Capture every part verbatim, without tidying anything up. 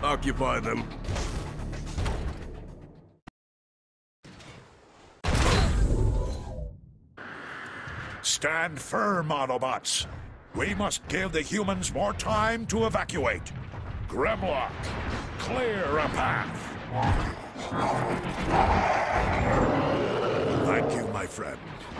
Occupy them. Stand firm, Autobots. We must give the humans more time to evacuate. Grimlock, clear a path. Thank you, my friend.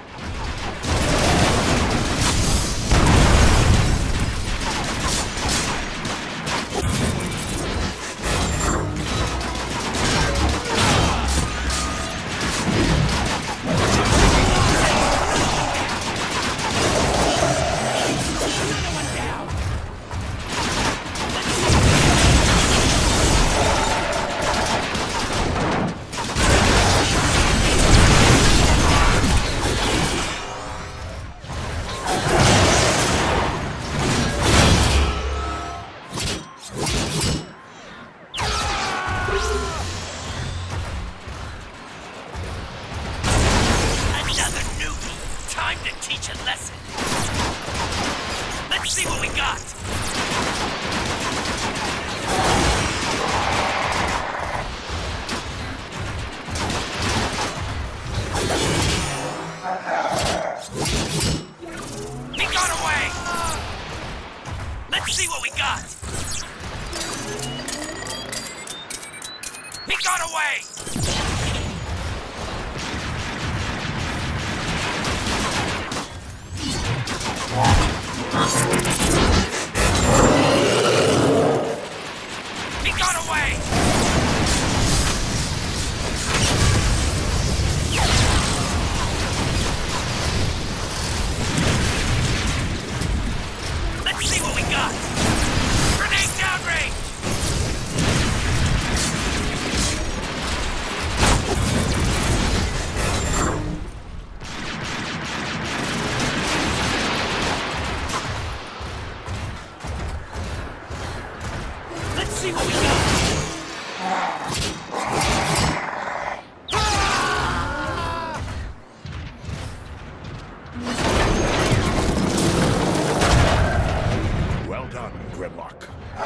Well done, Grimlock.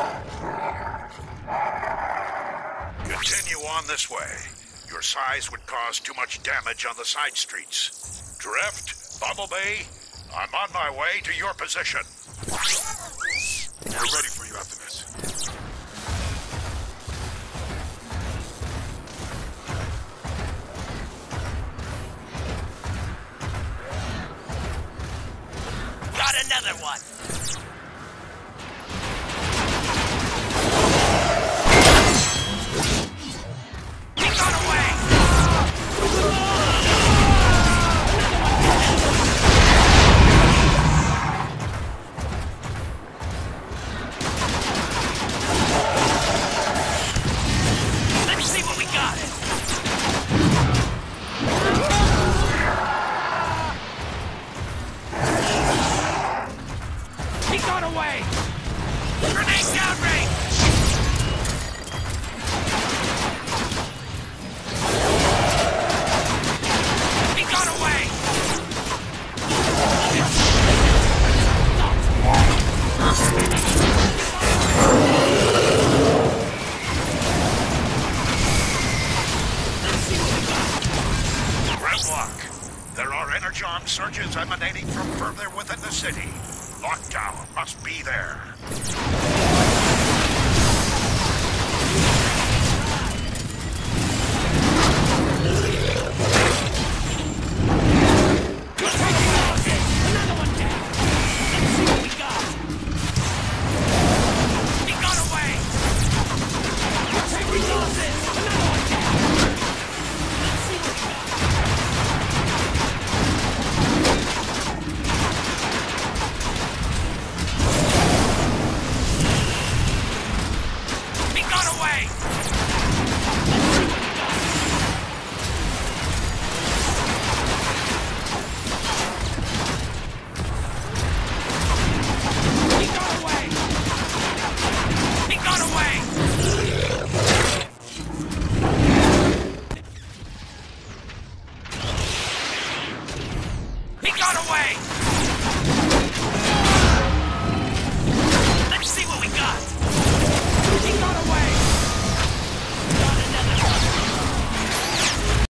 Continue on this way. Your size would cause too much damage on the side streets. Drift, Bumblebee, I'm on my way to your position. We're ready for you after this. Got another one! He got away! Let's see what we got! He got away! Grenade downrange! He got away! Grimlock, there are energon surges emanating from further within the city. Lockdown must be there.